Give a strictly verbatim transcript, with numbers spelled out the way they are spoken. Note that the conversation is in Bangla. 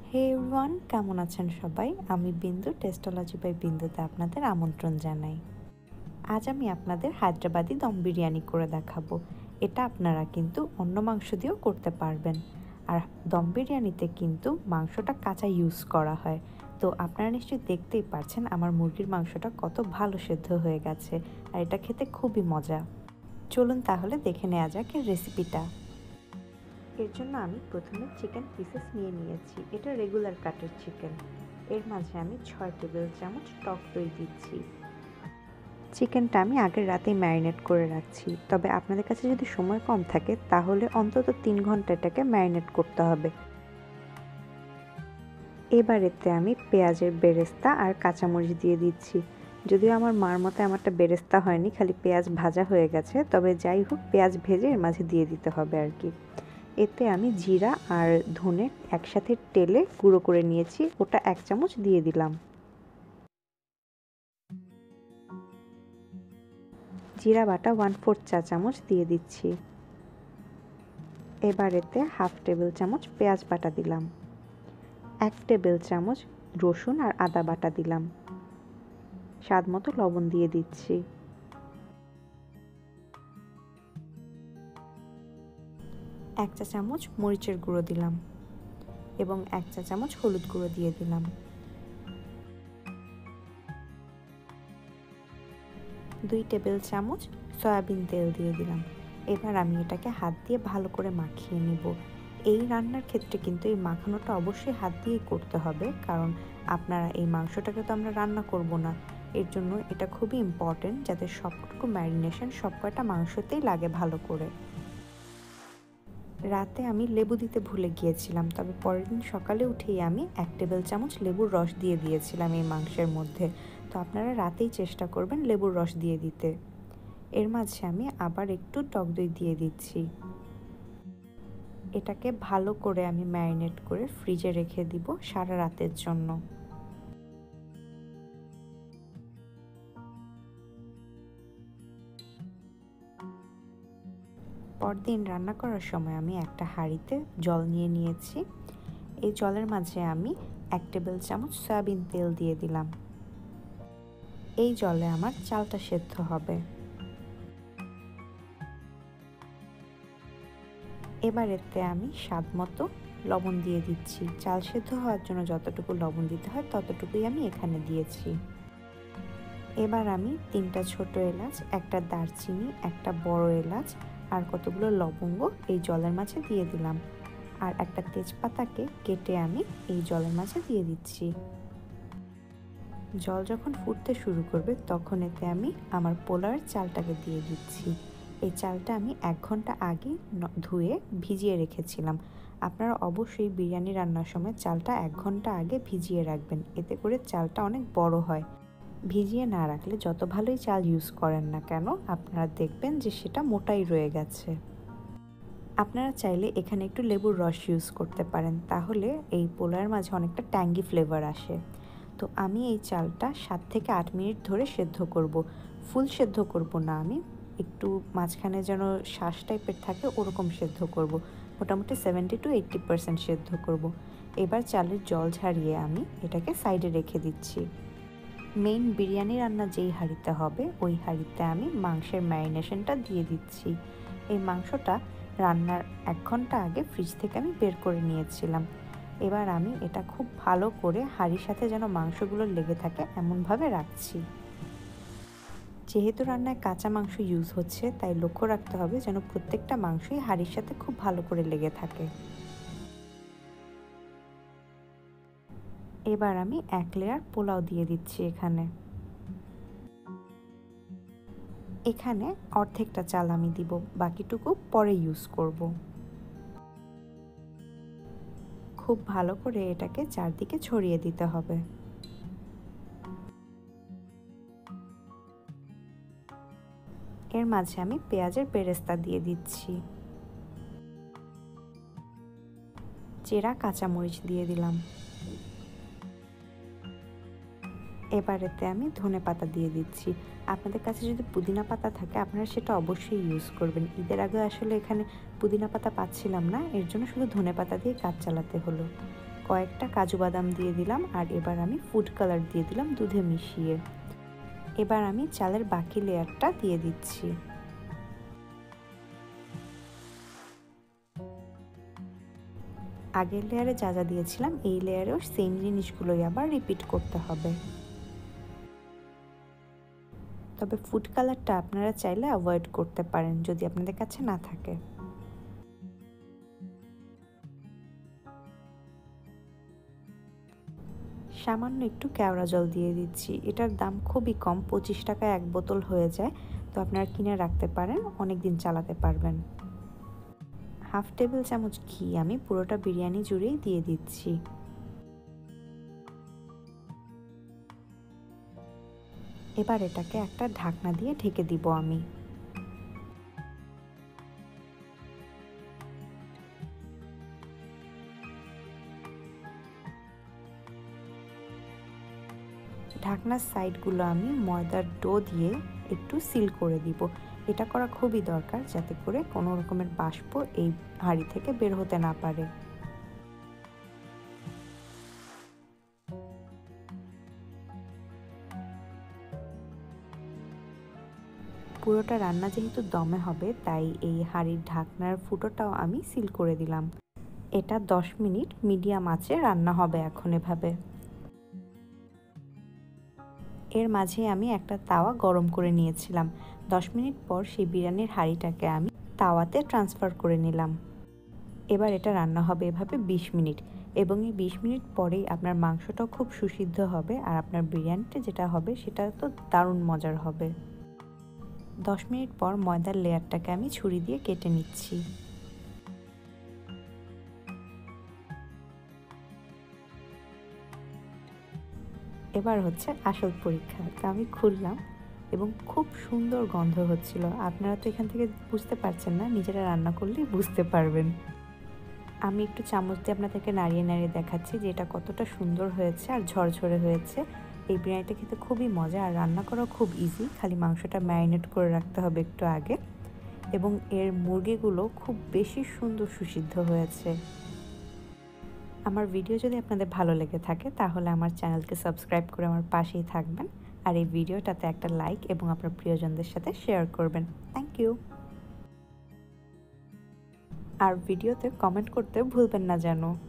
হে এভরিওয়ান, কেমন আছেন সবাই? আমি বিন্দু, টেস্টোলজি বাই বিন্দুতে আপনাদের আমন্ত্রণ জানাই। আজ আমি আপনাদের হায়দ্রাবাদি দম বিরিয়ানি করে দেখাবো। এটা আপনারা কিন্তু অন্য মাংস দিয়েও করতে পারবেন। আর দম বিরিয়ানিতে কিন্তু মাংসটা কাঁচা ইউজ করা হয়। তো আপনারা নিশ্চয়ই দেখতেই পারছেন আমার মুরগির মাংসটা কত ভালো সেদ্ধ হয়ে গেছে, আর এটা খেতে খুবই মজা। চলুন তাহলে দেখে নেওয়া যাক এর রেসিপিটা। এর জন্য আমি প্রথমে চিকেন পিসেস নিয়ে নিয়েছি। এটা রেগুলার কাটের চিকেন। এর মাঝে আমি ছয় টেবিল চামচ টক দই দিচ্ছি। চিকেনটা আমি আগের রাতেই ম্যারিনেট করে রাখছি, তবে আপনাদের কাছে যদি সময় কম থাকে তাহলে অন্তত তিন ঘন্টা এটাকে ম্যারিনেট করতে হবে। এবার এতে আমি পেঁয়াজের বেরেস্তা আর কাঁচামরিচ দিয়ে দিচ্ছি। যদিও আমার মার মতে আমারটা বেরেস্তা হয়নি, খালি পেঁয়াজ ভাজা হয়ে গেছে, তবে যাই হোক পেঁয়াজ ভেজে এর মাঝে দিয়ে দিতে হবে আর কি। এতে আমি জিরা আর ধনে একসাথে টেলে গুঁড়ো করে নিয়েছি, ওটা এক চামচ দিয়ে দিলাম। জিরা বাটা ওয়ান ফোর্থ চা চামচ দিয়ে দিচ্ছি। এবার এতে হাফ টেবিল চামচ পেঁয়াজ বাটা দিলাম। এক টেবিল চামচ রসুন আর আদা বাটা দিলাম। স্বাদ মতো লবণ দিয়ে দিচ্ছি। এক চা চামচ মরিচের গুঁড়ো দিলাম এবং এক চা চামচ হলুদ গুঁড়ো দিয়ে দিলাম। দুই টেবিল চামচ সয়াবিন তেল দিয়ে দিলাম। এবার আমি এটাকে হাত দিয়ে ভালো করে মাখিয়ে নিব। এই রান্নার ক্ষেত্রে কিন্তু এই মাখানোটা অবশ্যই হাত দিয়েই করতে হবে, কারণ আপনারা এই মাংসটাকে তো আমরা রান্না করব না। এর জন্য এটা খুবই ইম্পর্টেন্ট যাতে সবটুকু ম্যারিনেশন সব কয়টা মাংসতেই লাগে ভালো করে। রাতে আমি লেবু দিতে ভুলে গিয়েছিলাম, তবে পরের দিন সকালে উঠেই আমি এক টেবিল চামচ লেবুর রস দিয়ে দিয়েছিলাম এই মাংসের মধ্যে। তো আপনারা রাতেই চেষ্টা করবেন লেবুর রস দিয়ে দিতে। এর মাঝে আমি আবার একটু টক দই দিয়ে দিচ্ছি। এটাকে ভালো করে আমি ম্যারিনেট করে ফ্রিজে রেখে দিব সারা রাতের জন্য। পরদিন রান্না করার সময় আমি একটা হাঁড়িতে জল নিয়ে নিয়েছি। এই জলের মাঝে আমি এক টেবিল চামচ সয়াবিন তেল দিয়ে দিলাম। এই জলে আমার চালটা সেদ্ধ হবে। এবার এতে আমি স্বাদ মতো লবণ দিয়ে দিচ্ছি। চাল সেদ্ধ হওয়ার জন্য যতটুকু লবণ দিতে হয় ততটুকুই আমি এখানে দিয়েছি। এবার আমি তিনটা ছোট এলাচ, একটা দারচিনি, একটা বড় এলাচ আর কতগুলো লবঙ্গ এই জলের মাঝে দিয়ে দিলাম, আর একটা তেজপাতাকে কেটে আমি এই জলের মাঝে দিয়ে দিচ্ছি। জল যখন ফুটতে শুরু করবে তখন এতে আমি আমার পোলাওয়ের চালটাকে দিয়ে দিচ্ছি। এই চালটা আমি এক ঘন্টা আগে ধুয়ে ভিজিয়ে রেখেছিলাম। আপনারা অবশ্যই বিরিয়ানি রান্নার সময় চালটা এক ঘন্টা আগে ভিজিয়ে রাখবেন, এতে করে চালটা অনেক বড় হয়। ভিজিয়ে না রাখলে যত ভালোই চাল ইউজ করেন না কেন আপনারা দেখবেন যে সেটা মোটাই রয়ে গেছে। আপনারা চাইলে এখানে একটু লেবুর রস ইউজ করতে পারেন, তাহলে এই পোলাওয়ের মাঝে অনেকটা ট্যাঙ্গি ফ্লেভার আসে। তো আমি এই চালটা সাত থেকে আট মিনিট ধরে সেদ্ধ করব। ফুল সেদ্ধ করব না, আমি একটু মাঝখানে যেন শ্বাস টাইপের থাকে ওরকম সেদ্ধ করব। মোটামুটি সেভেন্টি টু এইট্টি পার্সেন্ট সেদ্ধ করব। এবার চালের জল ঝারিয়ে আমি এটাকে সাইডে রেখে দিচ্ছি। মেইন বিরিয়ানি রান্না যেই হাঁড়িতে হবে ওই হাঁড়িতে আমি মাংসের ম্যারিনেশনটা দিয়ে দিচ্ছি। এই মাংসটা রান্নার এক ঘন্টা আগে ফ্রিজ থেকে আমি বের করে নিয়েছিলাম। এবার আমি এটা খুব ভালো করে হাঁড়ির সাথে যেন মাংসগুলো লেগে থাকে এমনভাবে রাখছি। যেহেতু রান্নায় কাঁচা মাংস ইউজ হচ্ছে তাই লক্ষ্য রাখতে হবে যেন প্রত্যেকটা মাংসই হাঁড়ির সাথে খুব ভালো করে লেগে থাকে। এবার আমি এক লেয়ার পোলাও দিয়ে দিচ্ছি এখানে। এখানে অর্ধেকটা চাল আমি দিব, বাকিটুকু পরে ইউজ করব। খুব ভালো করে এটাকে চারদিকে ছড়িয়ে দিতে হবে। এর মাঝে আমি পেঁয়াজের বেরেস্তা দিয়ে দিচ্ছি। চেরা কাঁচামরিচ দিয়ে দিলাম। এবার এতে আমি ধনে পাতা দিয়ে দিচ্ছি। আপনাদের কাছে যদি পুদিনা পাতা থাকে আপনারা সেটা অবশ্যই ইউজ করবেন। ঈদের আগে আসলে এখানে পুদিনা পাতা পাচ্ছিলাম না, এর জন্য শুধু ধনে পাতা দিয়ে কাজ চালাতে হলো। কয়েকটা কাজু বাদাম দিয়ে দিলাম আর এবার আমি ফুড কালার দিয়ে দিলাম দুধে মিশিয়ে। এবার আমি চালের বাকি লেয়ারটা দিয়ে দিচ্ছি। আগের লেয়ারে যা যা দিয়েছিলাম এই লেয়ারেও সেম জিনিসগুলোই আবার রিপিট করতে হবে। তবে ফুড কালারটা আপনারা চাইলে অ্যাভয়েড করতে পারেন যদি আপনাদের কাছে না থাকে। সামান্য একটু কেওড়া জল দিয়ে দিচ্ছি। এটার দাম খুবই কম, পঁচিশ টাকায় এক বোতল হয়ে যায়, তো আপনারা কিনে রাখতে পারেন, অনেক দিন চালাতে পারবেন। হাফ টেবিল চামচ ঘি আমি পুরোটা বিরিয়ানি জুড়েই দিয়ে দিচ্ছি। এবার এটাকে একটা ঢাকনা দিয়ে ঢেকে দিব আমি। ঢাকনার সাইডগুলো আমি ময়দার ডো দিয়ে একটু সিল করে দিব। এটা করা খুবই দরকার যাতে করে কোনো রকমের বাষ্প এই হাঁড়ি থেকে বের হতে না পারে। পুরোটা রান্না যেহেতু দমে হবে তাই এই হাঁড়ির ঢাকনার ফুটোটাও আমি সিল করে দিলাম। এটা দশ মিনিট মিডিয়াম আঁচে রান্না হবে এখন এভাবে। এর মাঝে আমি একটা তাওয়া গরম করে নিয়েছিলাম। দশ মিনিট পর সেই বিরিয়ানির হাঁড়িটাকে আমি তাওয়াতে ট্রান্সফার করে নিলাম। এবার এটা রান্না হবে এভাবে বিশ মিনিট, এবং এই বিশ মিনিট পরেই আপনার মাংসটাও খুব সুসিদ্ধ হবে আর আপনার বিরিয়ানিটা যেটা হবে সেটা তো দারুণ মজার হবে। দশ মিনিট পর ময়দার লেয়ারটাকে আমি ছুরি দিয়ে কেটে নিচ্ছি। এবার হচ্ছে আসল পরীক্ষা। তো আমি খুললাম এবং খুব সুন্দর গন্ধ হচ্ছিল। আপনারা তো এখান থেকে বুঝতে পারছেন না, নিজেরা রান্না করলেই বুঝতে পারবেন। আমি একটু চামচ দিয়ে আপনাদেরকে নাড়িয়ে নাড়িয়ে দেখাচ্ছি যে এটা কতটা সুন্দর হয়েছে আর ঝরঝরে হয়েছে। এই বিরিয়ানিটা খেতে খুবই মজা আর রান্না করা খুব ইজি, খালি মাংসটা ম্যারিনেট করে রাখতে হবে একটু আগে। এবং এর মুরগিগুলো খুব বেশি সুন্দর সুসিদ্ধ হয়েছে। আমার ভিডিও যদি আপনাদের ভালো লেগে থাকে তাহলে আমার চ্যানেলকে সাবস্ক্রাইব করে আমার পাশেই থাকবেন, আর এই ভিডিওটাতে একটা লাইক এবং আপনার প্রিয়জনদের সাথে শেয়ার করবেন। Thank you. আর ভিডিওতে কমেন্ট করতে ভুলবেন না যেন।